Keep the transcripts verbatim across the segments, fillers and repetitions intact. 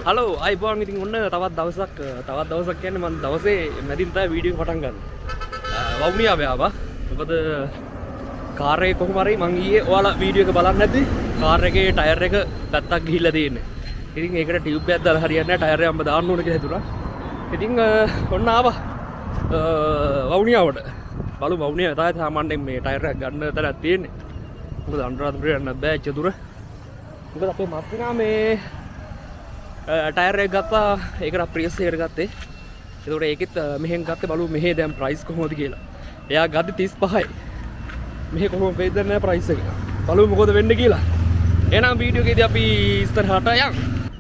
Hello අයිබෝන් ඉතින් ඔන්න තවත් දවසක් තවත් දවසක් කියන්නේ මම දවසේ මැදින් තමයි වීඩියෝ පටන් ගන්න. වවුනියාව ආවා. මොකද කාර් එක කොහොම හරි මං ඊයේ ඔයාලා වීඩියෝ එක බලන්න නැද්ද? කාර් එකේ ටයර් එක පැත්තක් ගිහිල්ලා තියෙන්නේ. ඉතින් ඒකට ටියුබ් එකක් දාලා හරියන්නේ නැහැ. ටයර් එක අම්ම දාන්න ඕන කියලා හිතුණා. ඉතින් ඔන්න ආවා වවුනියාවට. බලමු වවුනියාව තමයි සාමාන්‍යයෙන් මේ ටයර් එක ගන්න තැනක් තියෙන්නේ. මොකද අනුරාධපුරේ යන්න බෑ එච්ච දුර. මොකද අපේ මාත්‍රිනා මේ ටයර් එක ගත්තා. ඒකට ප්‍රයිස් එකට ගත්තේ. ඒකට ඒකෙත් මෙහෙන් ගත්තේ බලමු මෙහෙ දැන් ප්‍රයිස් කොහොමද කියලා. එයා ගත්තේ තිස් පහයි. මෙහෙ කොහොම වෙයිද නැහැ ප්‍රයිස් එක. බලමු මොකද වෙන්නේ කියලා. එහෙනම් වීඩියෝ එකේදී අපි ඉස්සරහට යමු.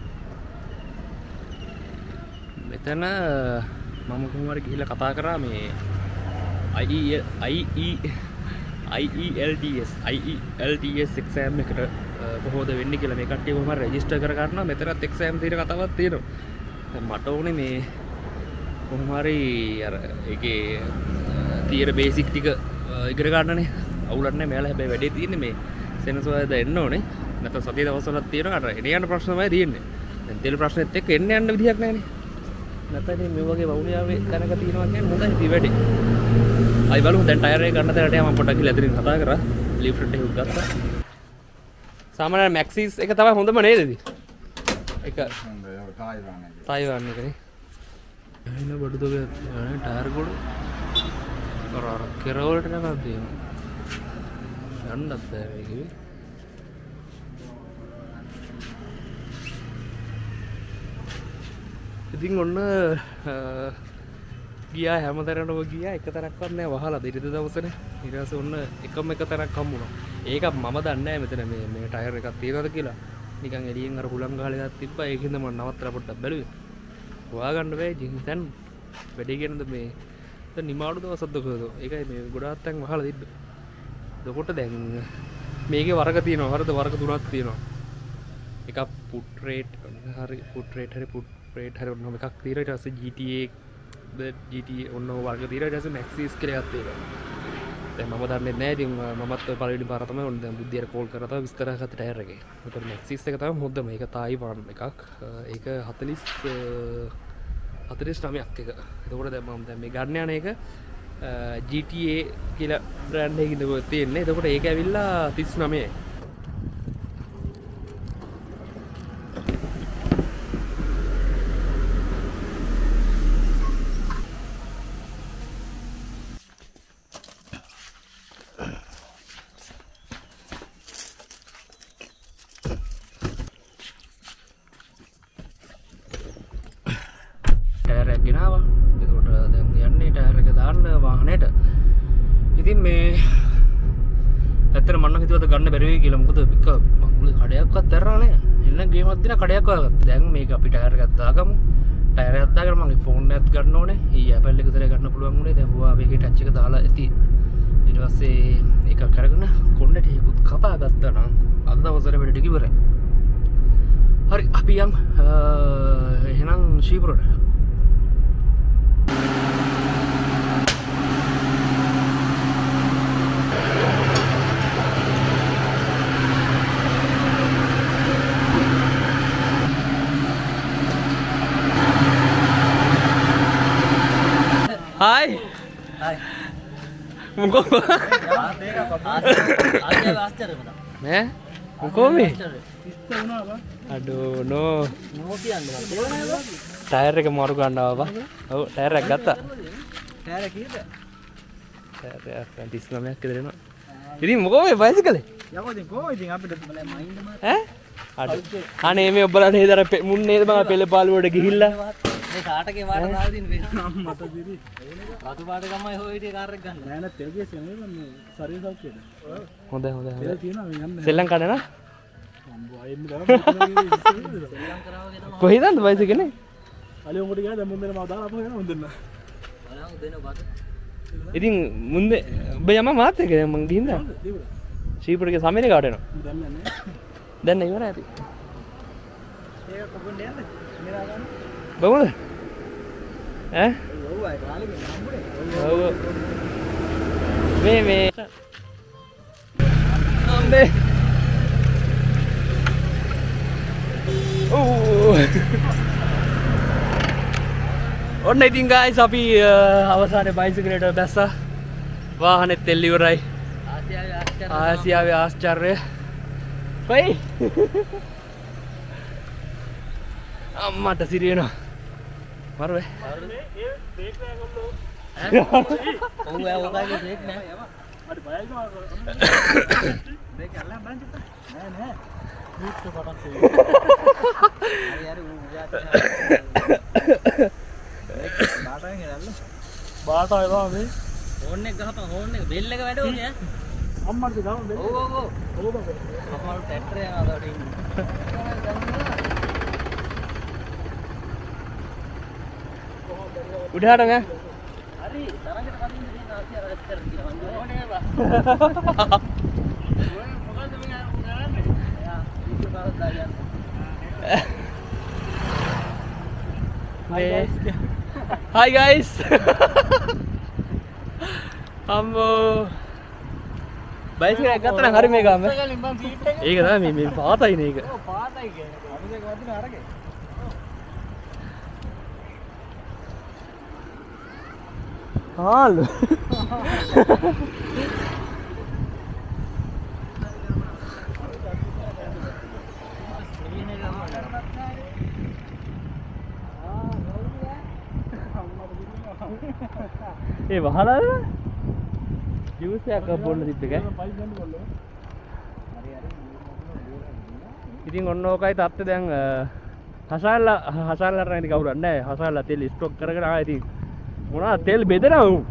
මෙතන මම කොහොම හරි ගිහිල්ලා කතා කරා මේ I E I E L T S I E L T S exam එකට කොහොමද වෙන්නේ කියලා මේ කට්ටිය කොහොම හරි රෙජිස්ටර් කර ගන්නවා. මෙතනත් එක්සෑම් තියෙන කතාවක් තියෙනවා. දැන් මට ඕනේ මේ කොහොම හරි අර ඒකේ තියෙන බේසික් ටික ඉගෙන ගන්නනේ. අවුලක් නැහැ. මෙයාලා හැබැයි වැඩේ තියෙන්නේ මේ සෙනසුරාදා එන්න ඕනේ. නැත්නම් සතිය දවස්වලක් තියෙනවා. අර එන යන ප්‍රශ්න තමයි තියෙන්නේ. දැන් දෙල ප්‍රශ්නෙත් එක්ක එන්න යන්න විදියක් නැහැනේ. නැත්නම් මේ වගේ වවුනියාවේ තැනක තියෙනවා කියන්නේ හොඳයි ඉතින් වැඩේ. අයි බලමු දැන් ටයර් එක ගන්න තැනට යම පොඩ්ඩක් ගිහලා එතනින් කතා කරා. ලිෆ්ට් එකක් ගත්තා. सामान्य मैक्सिस एक तवा होंदा मने देदी एक ताइवान ताइवान ने करी એને બડું તો ટાયર ગોળ કરાર કેરોલ્ટ ના દે යන්නත් බෑ මේකේ ඉතින් ඔන්න ගියා හැමතැනටම ගියා එක තැනක්වත් නෑ වහලා දෙරිද දවසනේ ඊට පස්සේ ඔන්න එකම එක තැනක් හම්බුණා ඒක මම දන්නේ නෑ මෙතන මේ මේ ටයර් එකක් තියනවද කියලා නිකන් එළියෙන් අර හුලං ගහලා එකක් තිබ්බා ඒකින්ද මම නවත්තලා පොඩ්ඩක් බැලුවේ හොයාගන්න බෑ ඉතින් දැන් වැඩේ කියනද මේ දැන් නිමාඩු දවසක්ද කොහොමද ඒකයි මේ ගොඩාක් තැන් වහලා තිබ්බේ එතකොට දැන් මේකේ වර්ග තියෙනවා වර්ග වර්ග තුනක් තියෙනවා එකක් පුට් රේට් හරි පුට් රේට් හරි පුට් රේට් හරි ඔන්න එකක් තියෙනවා ඊට පස්සේ G T A G T A ඔන්න වර්ග තියෙනවා ඊට පස්සේ Maxis කියලා එකක් තියෙනවා දැන් මම දන්නේ නැහැ ඉතින් මමත් පළවෙනි පාර තමයි ඔන්න දැන් බුද්ධියට කෝල් කරලා තමයි විස්තර ගත්ත ටයර් එකේ. ඒතකොට Maxis එක තමයි හොඳම. ඒක තායිවාන් එකක්. ඒක හතළිස් හතළිස් නවයක් එක. ඒතකොට දැන් මම දැන් මේ ගන්න යන එක G T A කියලා බ්‍රෑන්ඩ් එකකින්ද තියෙන්නේ. ඒතකොට ඒක ඇවිල්ලා තිස් නවයයි. ගෙනාවා. ඒකට දැන් යන්නේ ටයර් එක දාන්න වාහනේට. ඉතින් මේ ඇත්තට මම හිතුවද ගන්න බැරි වෙයි කියලා. මොකද පික මගුලේ කඩයක්වත් ඇරලා නැහැ. එන්න ගේමක් දිනා කඩයක් වගත්තා. දැන් මේක අපි ටයර් එකක් දාගමු. ටයර් එකක් දාගෙන මගේ ෆෝන් එකත් ගන්න ඕනේ. ඊ Apple එක විතර ගන්න පුළුවන් උනේ. දැන් Huawei එකේ ටච් එක දාලා ඇති. ඊට පස්සේ ඒක කරගෙන කොණ්ඩේ ටිකකුත් කපා ගත්තා නම් අද දවසට වැඩ ටික ඉවරයි. හරි අපි යන් එහෙනම් ශීපුරට Hai. Hai. Muko. Eh? Muko mi? Aduh, no. Tayar එක මාරු ගන්නවා බා. ඔව් ටයර් එක ගත්තා. ටයර් එක කීයද? ටයර් එක තිස් නවයක් විතර එනවා. ඉතින් මොකෝ මේ බයිසිකලේ? යකෝ ඉතින් කොහොමද ඉතින් අපිට මයින්ඩ් මාත් ඈ? අඩ. අනේ මේ ඔබලා නේද අර මුන් නේද මම පෙළපාලුවට ගිහිල්ලා මේ කාටගේ වාට දාලා දින වෙනවා මට දිරි. රතු පාට ගමයි හොය හිටියේ කාර් එක ගන්න. නෑ නෑ තෙල් ගේස් යන්නේ මම සරිය සෞඛ්‍යද. හොඳයි හොඳයි හොඳයි. තෙල් තියෙනවා මම යන්නේ. සෙල්ලම් කඩන නා? මම වයින් දාලා සෙල්ලම් කරාවගෙන මම කොහෙද යන්නේ බයිසිකලේ? අලිය උඹට ගියා දැන් මුන්දේ මම දාලා අපහු යනවා මුන්දෙන්න. බලන්න දෙන්න බත. ඉතින් මුන්දේ ඔබ යම මාත් එක්ක දැන් මං ගිහින් දාන්න. ශීපුරගේ සමීරේ කාට එනවා? දැන් නෑ. දැන් නෑ ඉවරයි ඇති. ඒක කොහෙන්ද යන්නේ? මෙරා ගන්න. බමුද? ඈ? ඔව් අය කාලෙක හම්බුනේ. ඔව්. මේ මේ අම්බේ. Oh. ඔන්න ඉතින් guys අපි අවසානයේ බයිසිකලයට බැස්සා. වාහනේ තෙල් ඉවරයි. ආසියාවේ ආශ්චර්ය. ආසියාවේ ආශ්චර්ය. කොයි? අම්මට සිරියනවා. මරුවේ. මේ බ්‍රේක් නෑ කොල්ලෝ. ඈ? ඔව් ඔය ඔයගේ බ්‍රේක් නෑ. මට බයයි මාර. බ්‍රේක් අල්ලන්න බලන්න චුට්ටක්. නෑ නෑ. බ්‍රේක් එක පටන් තියෙනවා. හරි හරි ඌ උයා බාටාවෙන් ගෙනල්ල. බාටාව එනවා මේ. හෝන් එක ගහපන් හෝන් එක බෙල් එක වැඩ ඕනේ ඈ. අම්මට ගම බෙල්. ඔව් ඔව් ඔව්. ඔව් බබේ. කොහොමද ට්‍රැක්ටර් යනවා අදට ඉන්නේ. උඩහට නෑ. හරි තරඟට කලින් ඉන්නේ ආසියා රැස්තර කියලා මම ඕනේ බා. ඔය මොකද මේ කරන්නේ? යා වීඩියෝ කාලක් දාගන්න. Hi guys. අම්මෝ බයිසිකල් එක ගත්තා නම් හරි මේ ගාම. ඒක තමයි මේ මේ පාතයිනේ ඒක. ඔව් පාතයි කියන්නේ. අනිත් එක වදින අරගේ. හාලු. ඒ වහලාද? ජූස් එකක් බොන්න තිබ්බ එක. ඉතින් ඔන්න ඕකයි තාත්තේ දැන් හසාල්ලා හසාල්ලාට නැති කවුරුත් නැහැ. හසාල්ලා තෙල් ස්ටොක් කරගෙන ආවා ඉතින් මොනවා තෙල් බෙදනවා උන්.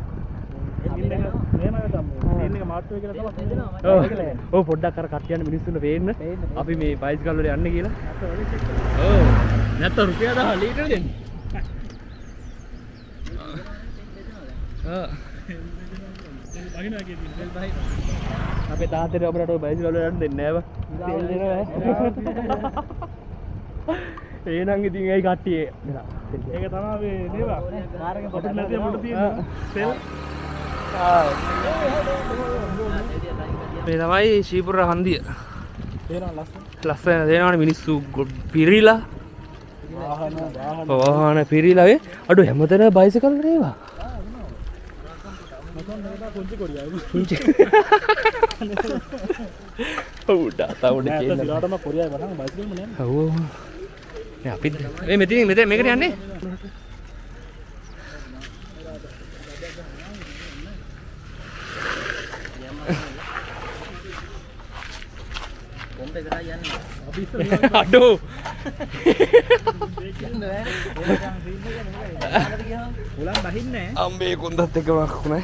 සීන් එක මාට්ටුවේ කියලා තමයි බෙදනවා. ඔව් පොඩ්ඩක් අර කට්ටියන් මිනිස්සුන්ට පේන්න. අපි මේ බයිසිකල් වල යන්නේ කියලා. ඔව්. නැත්නම් රුපියල් දහයක් ලීටර දෙන්නේ. ආ. බහිනවා කියන්නේ තෙල් බහයි. අපේ තාත්තට අපරට ඔය බයිසිකල් වල යන්න දෙන්නේ නැහැ බා. තෙල් දෙනවා. එහෙනම් ඉතින් ඒ කට්ටිය දෙනවා. ඒක තමයි මේ නේවා. කාර් එකේ පොඩි නැති මුඩ තියෙන තෙල්. ආ. මේ තමයි ශීපුර හන්දිය. තේනවා ලස්සන. ලස්සන තේනවනේ මිනිස්සු පිරිලා. වාහන වාහන පිරිලා වේ. අඩෝ හැමතැනම බයිසිකල් නේවා. පුංචි කොඩියයි පුංචි ඔව් තාත්තට කියන දිලාටම කොරියයි වරන් බයිසිකල්ම නෑ ඔව් නේ අපි මේ මෙතන මෙතන මේකට යන්නේ කොම්බේ කරා යන්නේ අපි ඉස්සර අඩෝ උලන් බහින්නේ අම්බේ කොන්දත් එක වක්ුණා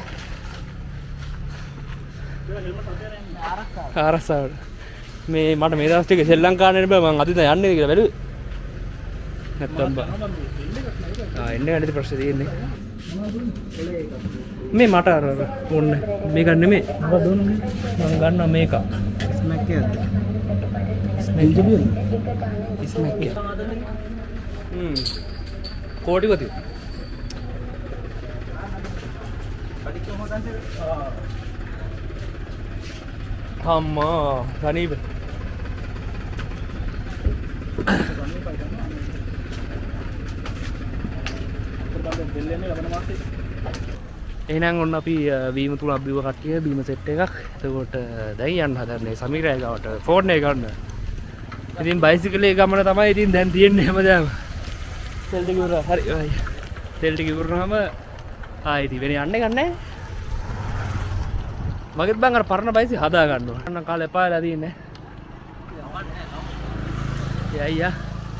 ආරක්ෂාවට මේ මට මේ දවස් ටික ශ්‍රී ලංකාවේ බෑ මං අද ඉඳන් යන්නේ කියලා බැලුවේ නැත්තම් බා ආ එන්නේ නැති ප්‍රශ්නේ තියෙන්නේ මේ මට අර ඕන්නේ මේක නෙමෙයි මම දුන්නේ මං ගන්නවා මේක ස්මැක් එකද ස්මැක් ජබියල් ස්මැක් එක හ්ම් කෝටි කොටිය පඩික හොදන්නේ ආ අම්මා ගනීබ එහෙනම් ඔන්න අපි වීම තුල අබ්බිව කට්ටිය බීම සෙට් එකක්. එතකොට දැන් යන්න හදන්නේ සමීරය ගාවට ෆෝන් එක ගන්න. ඉතින් බයිසිකලේ ගමන තමයි ඉතින් දැන් තියෙන්නේ හැමදාම. තෙල් ටික ඉවර හරි. තෙල් ටික ඉවරනම ආයි ඉතින් වෙන යන්නේ ගන්නෑ. මගෙත් බං අර පරණ බයිසි හදා ගන්නවා. අන්න කාලේ එපාලා තියෙන්නේ. යයි යා.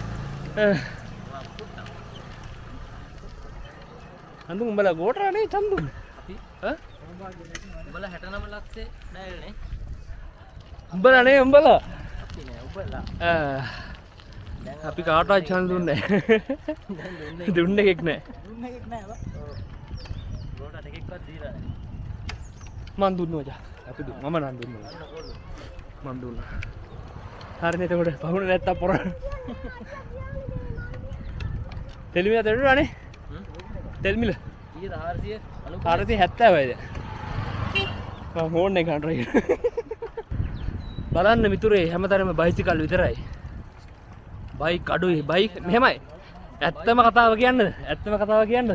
අඳු උඹලා ගෝටරනේ චන්දු. ඈ? උඹලා හැට නව ලක්ෂේ නෑනේ. උඹලා නේ උඹලා. අපි නෑ උඹලා. ආ. අපි කාටවත් චන්දු දුන්නේ නෑ. දුන්නේ එකෙක් නෑ. දුන්නේ එකෙක් නෑ බා. ඔව්. ගෝටට එකෙක්වත් දීලා නෑ. මන් දුන්නා මචං. අපි දුන්න. මම නම් දුන්නා. මන් දුන්නා. හරිනේ එතකොට පහුණ නැත්තම් පොර. තෙලිමිය දෙන්නානේ. තෙල් මිල ඊට හාරසිය හැත්තෑවයිද මම ෆෝන් එක ගන්න try බලන්න මිතුරේ හැමතැනම බයිසිකල් විතරයි බයික් අඩුයි බයික් මෙහෙමයි ඇත්තම කතාව කියන්නද ඇත්තම කතාව කියන්නද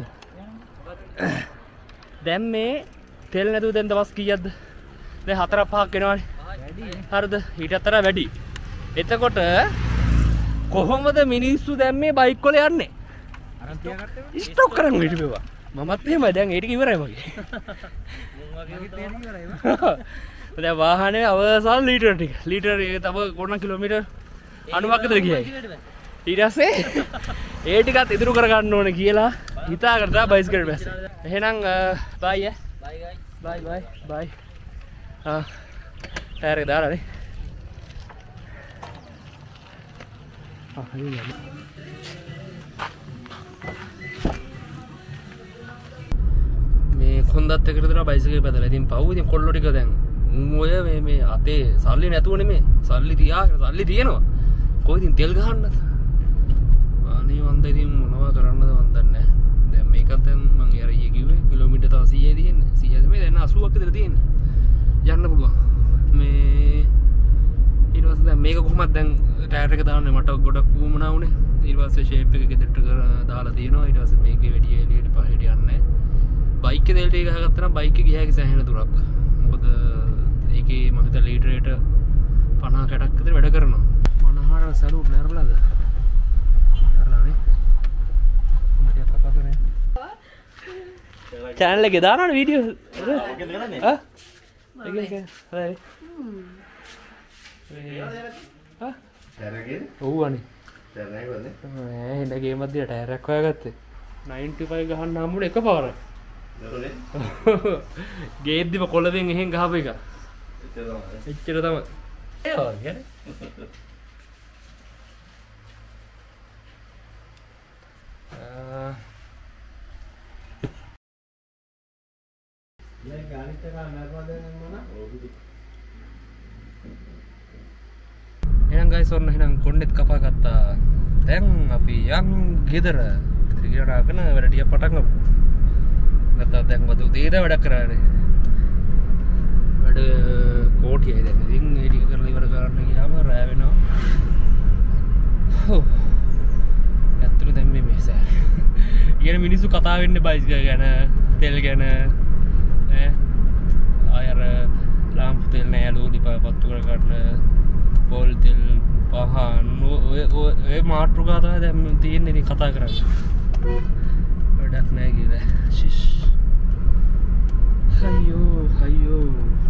දැන් මේ තෙල් නැතුව දැන් දවස් කීයක්ද දැන් හතර පහක් වෙනවානේ හරිද ඊට අතර වැඩි එතකොට කොහොමද මිනිස්සු දැන් මේ බයික් වල යන්නේ අරන් තියාගත්තේ ස්ටොක් කරන් හිටපෙවා මමත් එහෙමයි දැන් ඒක ඉවරයි මගේ මුන් වගේ තේරි ඉවරයි දැන් වාහනේ අවසාන ලීටර් ටික ලීටර් එක තව කොටන කිලෝමීටර් අනුවක්කද කියයි ඊට පස්සේ ඒ ටිකත් ඉදිරි කර ගන්න ඕනේ කියලා හිතාගෙන තමයි බයිසිකල් බැස්සේ එහෙනම් බයි ඈ බයි ගයි බයි බයි බයි ආ ටයර් එක දාලානේ ආ හරියට මේ කොන්දත් එකට දාලා බයිසිකල් බදලා ඉතින් පව් ඉතින් කොල්ලෝ ටික දැන් ඔය මේ මේ අතේ සල්ලි නැතුවනේ මේ සල්ලි තියාගෙන සල්ලි තියෙනවා කොයි ඉතින් තෙල් ගහන්නද අනේ වන්ද ඉතින් මොනවා කරන්නද මන් දන්නේ නැහැ දැන් මේකත් දැන් මං අර ඊයේ කිව්වේ කිලෝමීටර් තව සීය තියෙන්නේ සීය නෙමෙයි දැන් අසූවක් විතර තියෙන්නේ යන්න පුළුවන් මේ ඊට පස්සේ දැන් මේක කොහොමද දැන් ටයර් එක දාන්නේ මට ගොඩක් වුමනා වුනේ ඊට පස්සේ ෂේප් එක ගෙදරට කර දාලා තියෙනවා ඊට පස්සේ මේකේ වැඩි එළියට පහට යන්නේ බයික් එකේ තෙල් ටික ගහගත්තා නම් බයික් එක ගියා කිය සෑහෙන දුරක් මොකද ඒකේ මම හිතා ලීටරයට පනහ කැටක් විතර වැඩ කරනවා මනහාර සලූට් නෑරලාද නෑරලානේ මට කතා කරන්නේ channel එකේ දානවනේ වීඩියෝ ඒකෙන් කරන්නේ ආ ඒකෙන් හරි හා ටයර් එකේ ඔව් අනේ ටයර් එක වන්නේ නෑ හින්දා ගේමක් දිහා ටයර් එකක් හොයාගත්තේ නයින්ටි ෆයිව් ගහන්න හම්බුනේ එකපාරයි දරුනේ ගේද්දිම කොළවෙන් එහෙන් ගහපු එක එච්චර තමයි ඒ වගේ නේ එහෙනම් ගයිස් ඔන්න එහෙනම් කොණ්ඩෙත් කපා ගත්තා දැන් අපි යන් ගෙදර ගෙදර ගිහලා වැඩ ටික පටන් ගමු නැත්නම් දැන් වද උදේට වැඩ කරානේ වැඩ කෝටියයි දැන් ඉතින් ඒ ටික කරලා ඉවර කරන්න ගියාම රෑ වෙනවා හො ඇත්තට දැන් මේ මේසාර ඊගෙන මිනිස්සු කතා වෙන්නේ බයිසිකල් ගැන තෙල් ගැන ඈ ආයර ලාම්පු තෙල් නෑ ලෝඩි පත්තු කර ගන්න පොල් තෙල් පහන් ඔය ඔය මාට්‍රුකා තමයි දැන් තියෙන්නේ ඉතින් කතා කරන්නේ වැඩක් නෑ කියලා ශිෂ් අයියෝ අයියෝ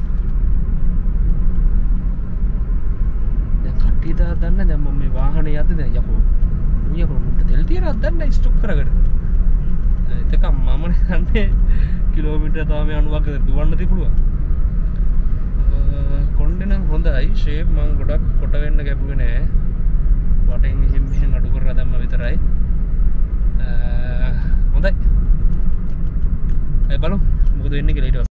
දැන් කට්ටිය දා දන්න දැන් මම මේ වාහනේ යද්දි දැන් යකෝ යකෝ මුට තෙල් තියනවද දන්නේ ස්ටොක් කරගෙන ඒක මමනේ දන්නේ කිලෝමීටර තව මේ අනුවක් දුවන්න තිබුණා කොණ්ඩේ නම් හොඳයි ෂේප් මම ගොඩක් කොට වෙන්න ගැපුවේ නෑ වටෙන් එහෙම මෙහෙන් අඩු කරලා දැම්ම විතරයි හොඳයි ඒ බලමු මොකද වෙන්නේ කියලා ඊට